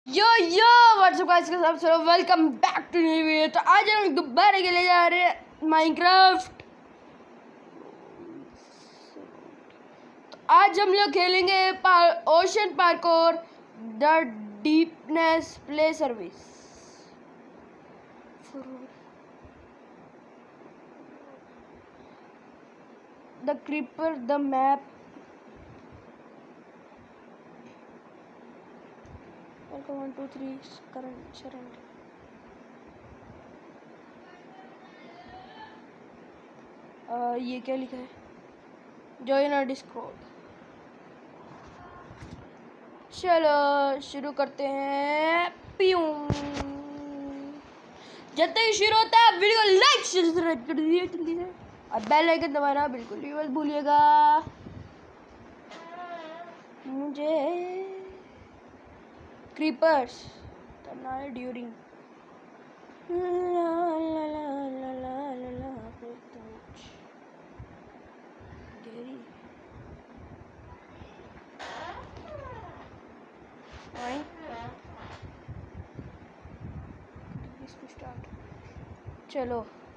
यो WhatsApp guys के साथ चलो welcome back to new video. तो आज हम दोबारा के लिए जा रहे हैं माइनक्राफ्ट। तो आज हम लोग खेलेंगे ocean parkour the deepness play service. The creeper the map welcome 1 2 3 current surrender। ये क्या लिखा है? Join our Discord. चलो शुरू करते हैं। प्यूं जब तक शुरू होता है वीडियो को लाइक सब्सक्राइब कर दीजिए जल्दी से और बेल आइकन दबाना बिल्कुल भी मत भूलिएगा। मुझे क्रीपर्स करना है ड्यूरिंग स्टार्ट। चलो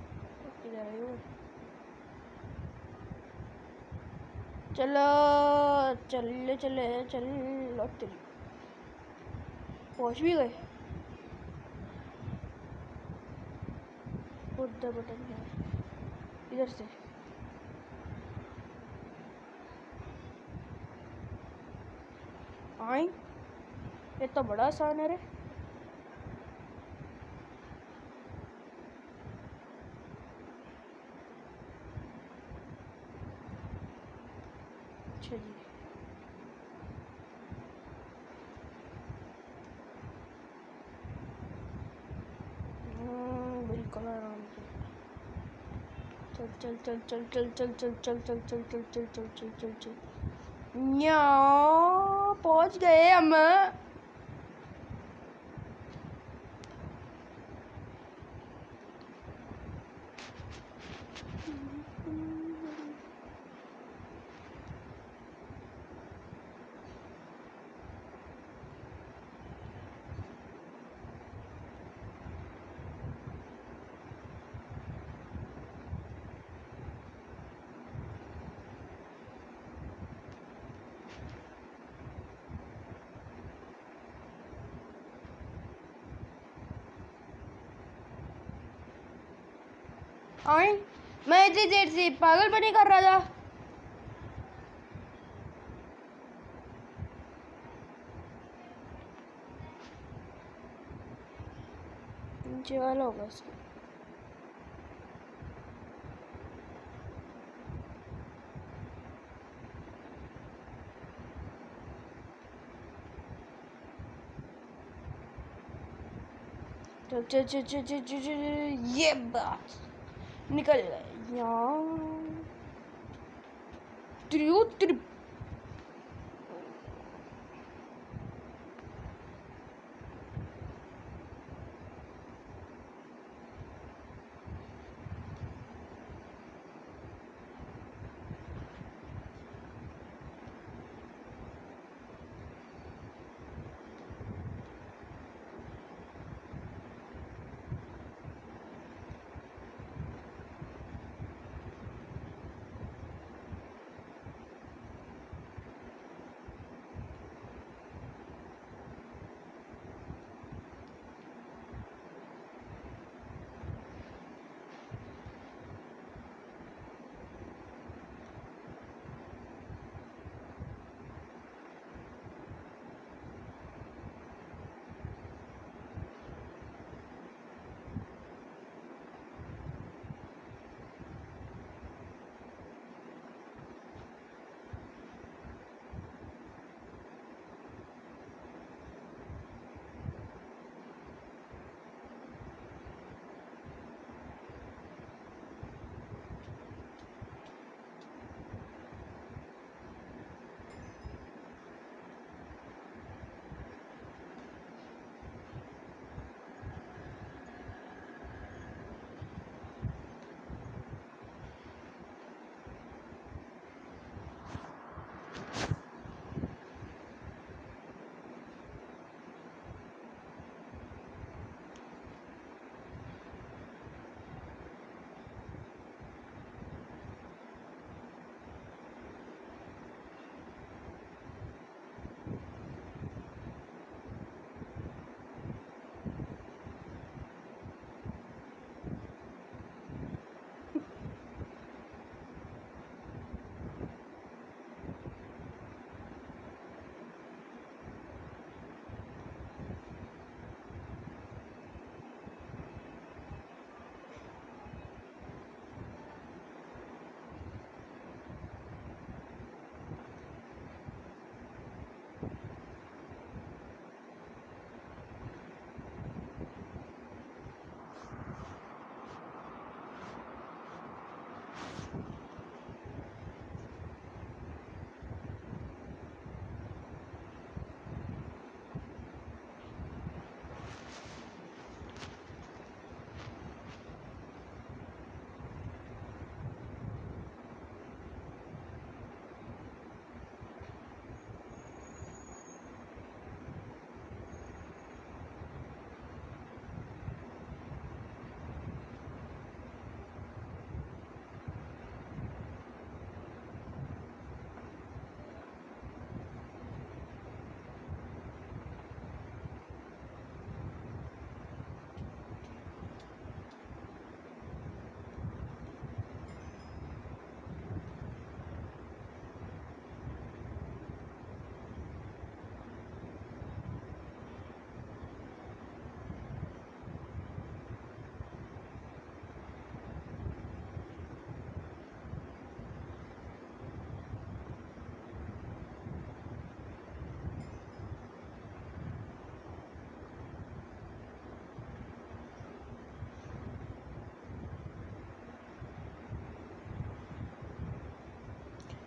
चलो चल चले चल लौटते पहुंच भी गए। बटन है इधर से। आई ये तो बड़ा आसान है रे। अच्छा जी बिल्कुल आराम से चल चल चल चल चल चल चल चल चल चल चल चल चल चल चल न्या पहुंच गए हम। आई मैं इतनी देर से पागलपनी कर रहा था। नीचे वाला होगा इसका। चल चल चल चल चल चल चल ये बात निकल गए यहाँ।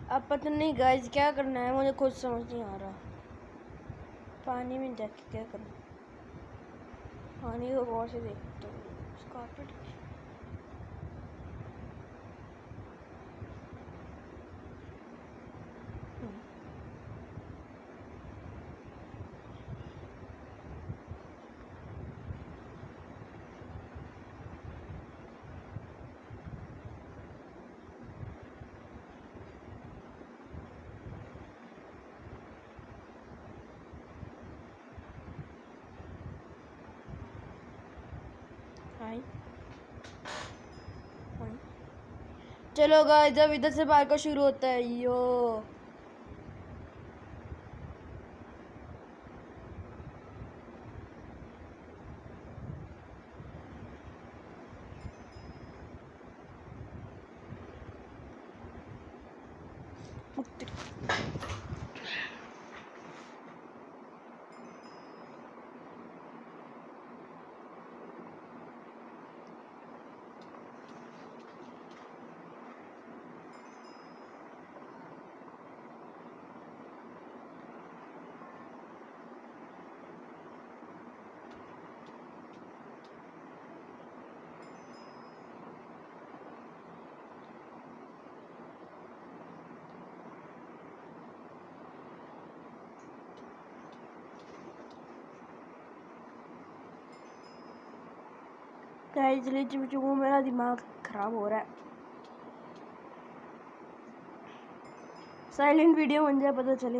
अब पता नहीं गाइस क्या करना है, मुझे खुद समझ नहीं आ रहा। पानी में जाके क्या करना, पानी को गौर से देखता हूँ। कारपेट चलो गाइस जब इधर से बाहर का शुरू होता है यो गाइस इसलिए मेरा दिमाग खराब हो रहा है। साइलेंट वीडियो बन जाए पता चले।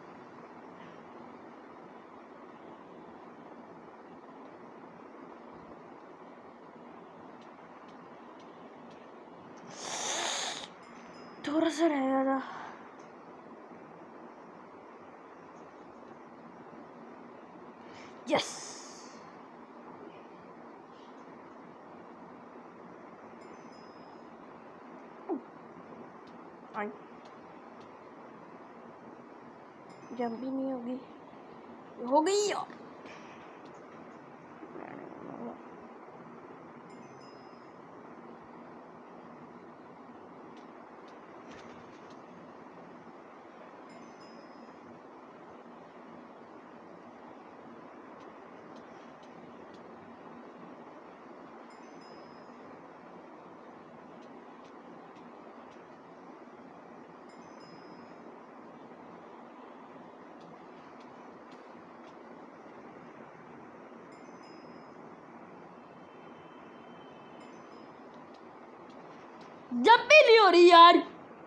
थोड़ा सा रह गया था। यस जंप भी नहीं होगी, हो गई यार। जब भी नहीं हो रही यार।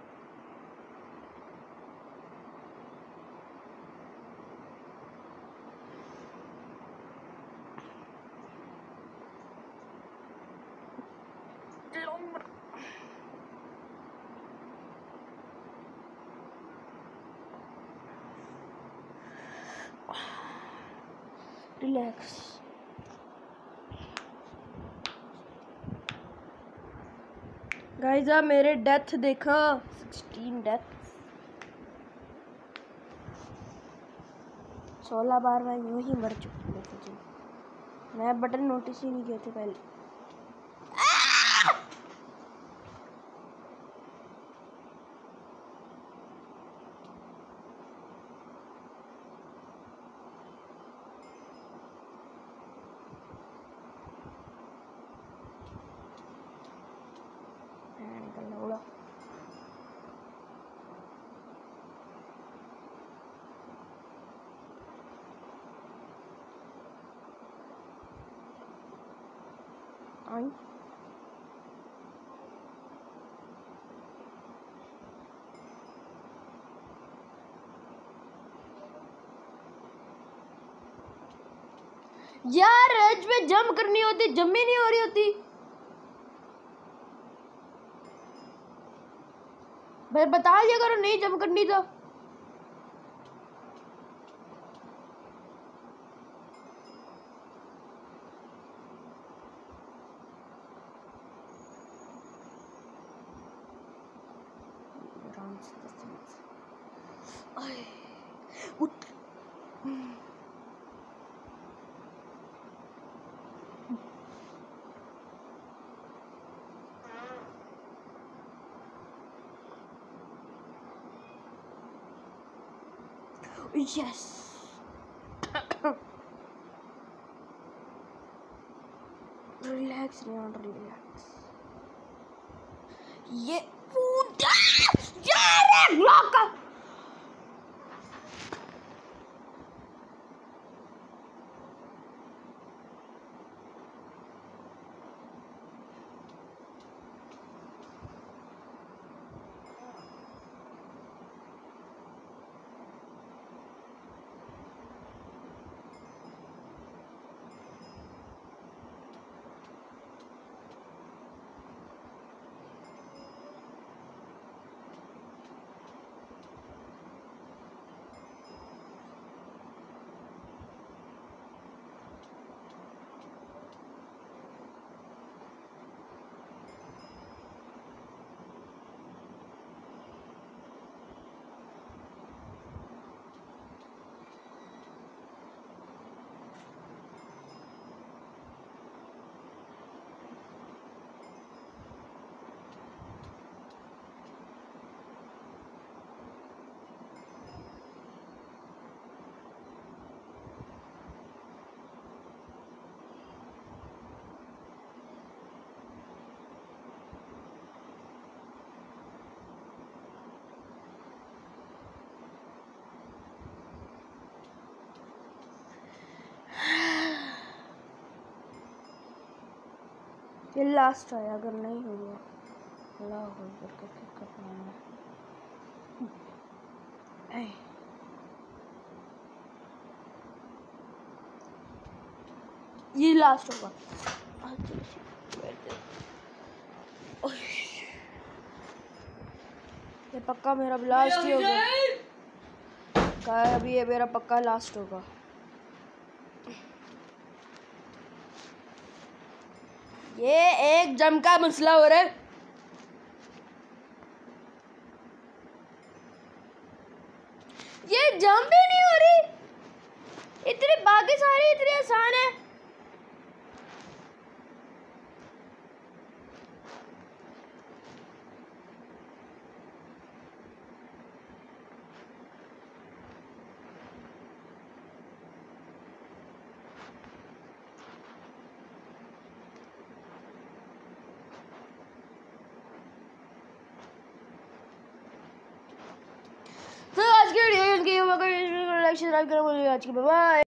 रिलैक्स। गाइस आप मेरे डेथ देखा, 16 डेथ, 16 बार मैं यूं ही मर चुकी हूँ। मैं बटन नोटिस ही नहीं किए थे पहले। यार एज पे जंप करनी होती, जंप ही नहीं हो रही होती। भाई बता दिया करो नहीं जंप करनी तो। Yes relax Riyan relax. ये यार ब्लॉक का ये लास्ट है, अगर नहीं हुआ अल्लाह अकबर करके करना है। ये लास्ट होगा। ये पक्का मेरा लास्ट ही होगा। कहा अभी ये मेरा पक्का लास्ट होगा। ये एक जम का मसला हो रहा है। ये जम भी नहीं हो रही। इतने बाकी सारे इतने आसान है। तो आज की वीडियो लाइक शेयर करो। आज की बाय बाय।